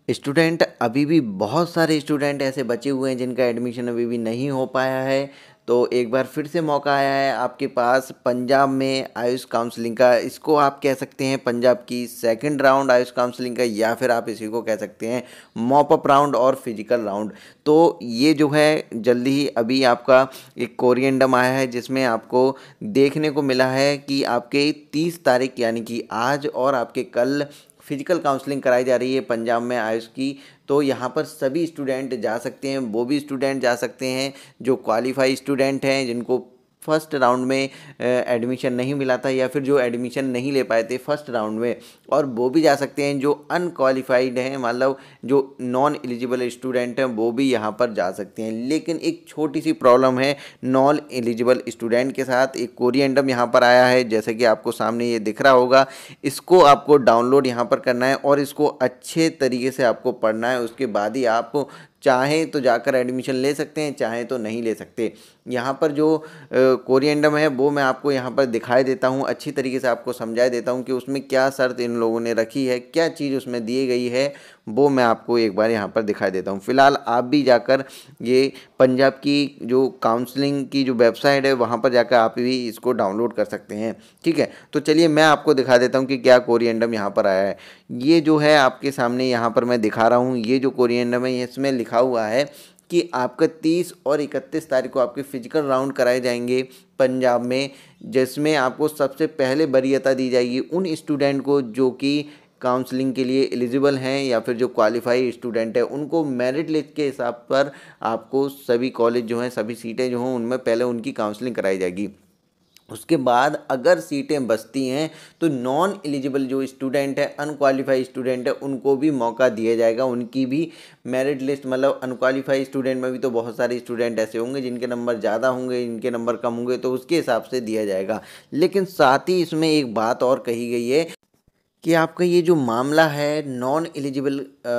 Student अभी भी बहुत सारे स्टूडेंट ऐसे बचे हुए हैं जिनका एडमिशन अभी भी नहीं हो पाया है। तो एक बार फिर से मौका आया है आपके पास पंजाब में आयुष काउंसलिंग का। इसको आप कह सकते हैं पंजाब की सेकंड राउंड आयुष काउंसलिंग का, या फिर आप इसी को कह सकते हैं मॉप अप राउंड और फिजिकल राउंड। तो ये जो है जल्दी ही अभी आपका एक कोरिएंडम आया है जिसमें आपको देखने को मिला है कि आपके 30 तारीख यानी कि आज और आपके कल फिजिकल काउंसलिंग कराई जा रही है पंजाब में आयुष की। तो यहाँ पर सभी स्टूडेंट जा सकते हैं, वो भी स्टूडेंट जा सकते हैं जो क्वालिफाई स्टूडेंट हैं, जिनको फर्स्ट राउंड में एडमिशन नहीं मिला था या फिर जो एडमिशन नहीं ले पाए थे फर्स्ट राउंड में, और वो भी जा सकते हैं जो अनक्वालिफाइड हैं, मतलब जो नॉन एलिजिबल स्टूडेंट हैं वो भी यहाँ पर जा सकते हैं। लेकिन एक छोटी सी प्रॉब्लम है नॉन एलिजिबल स्टूडेंट के साथ। एक कोरिएंडम यहाँ पर आया है जैसे कि आपको सामने ये दिख रहा होगा। इसको आपको डाउनलोड यहाँ पर करना है और इसको अच्छे तरीके से आपको पढ़ना है। उसके बाद ही आप चाहें तो जाकर एडमिशन ले सकते हैं, चाहें तो नहीं ले सकते। यहाँ पर जो कोरिएंडम है वो मैं आपको यहाँ पर दिखाई देता हूँ, अच्छी तरीके से आपको समझा देता हूँ कि उसमें क्या शर्त इन लोगों ने रखी है, क्या चीज़ उसमें दी गई है, वो मैं आपको एक बार यहाँ पर दिखाई देता हूँ। फिलहाल आप भी जाकर ये पंजाब की जो काउंसलिंग की जो वेबसाइट है वहाँ पर जाकर आप भी इसको डाउनलोड कर सकते हैं। ठीक है, तो चलिए मैं आपको दिखा देता हूँ कि क्या कोरिएंडम यहाँ पर आया है। ये जो है आपके सामने यहाँ पर मैं दिखा रहा हूँ, ये जो कोरिएंडम है इसमें लिखा हुआ है कि आपका 30 और 31 तारीख को आपके फिजिकल राउंड कराए जाएंगे पंजाब में, जिसमें आपको सबसे पहले वरीयता दी जाएगी उन स्टूडेंट को जो कि काउंसलिंग के लिए एलिजिबल हैं या फिर जो क्वालिफाई स्टूडेंट है उनको मेरिट लिस्ट के हिसाब पर आपको सभी कॉलेज जो हैं, सभी सीटें जो हों उनमें पहले उनकी काउंसलिंग कराई जाएगी। उसके बाद अगर सीटें बचती हैं तो नॉन एलिजिबल जो स्टूडेंट है, अनक्वालिफाइड स्टूडेंट है, उनको भी मौका दिया जाएगा। उनकी भी मेरिट लिस्ट, मतलब अनक्वालिफाइड स्टूडेंट में भी तो बहुत सारे स्टूडेंट ऐसे होंगे जिनके नंबर ज़्यादा होंगे, जिनके नंबर कम होंगे, तो उसके हिसाब से दिया जाएगा। लेकिन साथ ही इसमें एक बात और कही गई है कि आपका ये जो मामला है नॉन एलिजिबल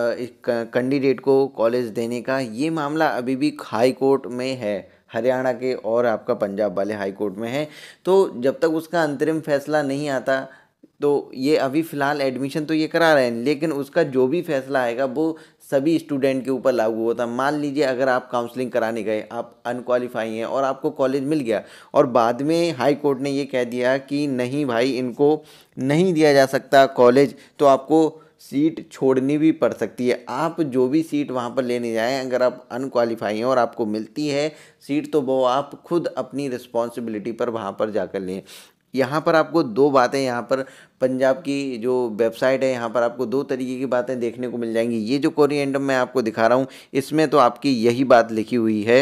कैंडिडेट को कॉलेज देने का, ये मामला अभी भी हाई कोर्ट में है, हरियाणा के और आपका पंजाब वाले हाई कोर्ट में है। तो जब तक उसका अंतरिम फैसला नहीं आता तो ये अभी फ़िलहाल एडमिशन तो ये करा रहे हैं, लेकिन उसका जो भी फैसला आएगा वो सभी स्टूडेंट के ऊपर लागू होता है। मान लीजिए अगर आप काउंसलिंग कराने गए, आप अनक्वालिफाई हैं और आपको कॉलेज मिल गया और बाद में हाई कोर्ट ने ये कह दिया कि नहीं भाई इनको नहीं दिया जा सकता कॉलेज, तो आपको सीट छोड़नी भी पड़ सकती है। आप जो भी सीट वहाँ पर लेने जाएं, अगर आप अनक्वालिफाई हैं और आपको मिलती है सीट तो वो आप खुद अपनी रिस्पॉन्सिबिलिटी पर वहाँ पर जाकर लें। यहाँ पर आपको दो बातें, यहाँ पर पंजाब की जो वेबसाइट है यहाँ पर आपको दो तरीके की बातें देखने को मिल जाएंगी। ये जो कोरिएंडम मैं आपको दिखा रहा हूँ इसमें तो आपकी यही बात लिखी हुई है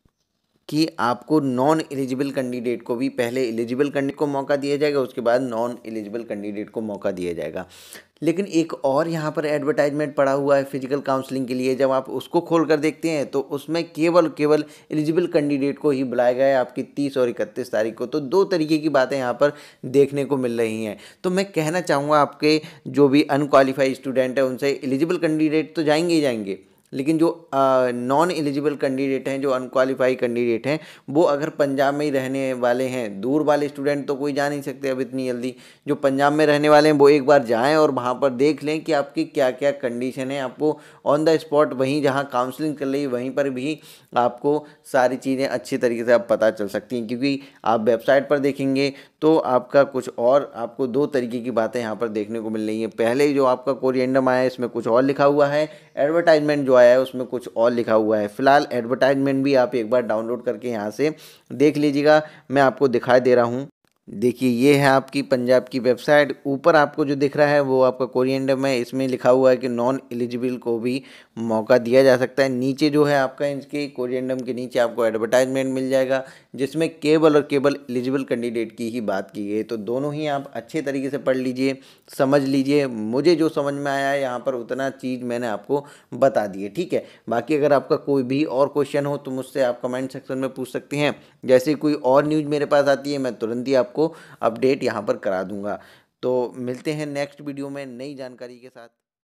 कि आपको नॉन एलिजिबल कैंडिडेट को भी पहले एलिजिबल कैंडिडेट को मौका दिया जाएगा, उसके बाद नॉन एलिजिबल कैंडिडेट को मौका दिया जाएगा। लेकिन एक और यहाँ पर एडवर्टाइजमेंट पड़ा हुआ है फिजिकल काउंसलिंग के लिए। जब आप उसको खोल कर देखते हैं तो उसमें केवल एलिजिबल कैंडिडेट को ही बुलाया गया है आपकी 30 और 31 तारीख को। तो दो तरीके की बातें यहाँ पर देखने को मिल रही हैं। तो मैं कहना चाहूँगा आपके जो भी अनक्वालिफाइड स्टूडेंट है उनसे एलिजिबल कैंडिडेट तो जाएंगे ही जाएंगे, लेकिन जो नॉन एलिजिबल कैंडिडेट हैं, जो अनक्वालिफाइड कैंडिडेट हैं, वो अगर पंजाब में ही रहने वाले हैं, दूर वाले स्टूडेंट तो कोई जा नहीं सकते अब इतनी जल्दी, जो पंजाब में रहने वाले हैं वो एक बार जाएं और वहाँ पर देख लें कि आपकी क्या क्या कंडीशन है। आपको ऑन द स्पॉट वहीं जहाँ काउंसलिंग कर रही वहीं पर भी आपको सारी चीज़ें अच्छी तरीके से आप पता चल सकती हैं, क्योंकि आप वेबसाइट पर देखेंगे तो आपका कुछ और, आपको दो तरीके की बातें यहाँ पर देखने को मिल रही हैं। पहले जो आपका कोरिएंडम आया है इसमें कुछ और लिखा हुआ है, एडवर्टाइजमेंट जो आया है उसमें कुछ और लिखा हुआ है। फिलहाल एडवर्टाइजमेंट भी आप एक बार डाउनलोड करके यहाँ से देख लीजिएगा, मैं आपको दिखाई दे रहा हूँ। देखिए ये है आपकी पंजाब की वेबसाइट। ऊपर आपको जो दिख रहा है वो आपका कोरिएंडम है, इसमें लिखा हुआ है कि नॉन एलिजिबल को भी मौका दिया जा सकता है। नीचे जो है आपका इसके कोरिएंडम के नीचे आपको एडवर्टाइजमेंट मिल जाएगा जिसमें केवल और केवल एलिजिबल कैंडिडेट की ही बात की गई है। तो दोनों ही आप अच्छे तरीके से पढ़ लीजिए, समझ लीजिए। मुझे जो समझ में आया है यहाँ पर उतना चीज़ मैंने आपको बता दी है। ठीक है, बाकी अगर आपका कोई भी और क्वेश्चन हो तो मुझसे आप कमेंट सेक्शन में पूछ सकते हैं। जैसे कोई और न्यूज़ मेरे पास आती है मैं तुरंत ही आपको अपडेट यहाँ पर करा दूंगा। तो मिलते हैं नेक्स्ट वीडियो में नई जानकारी के साथ।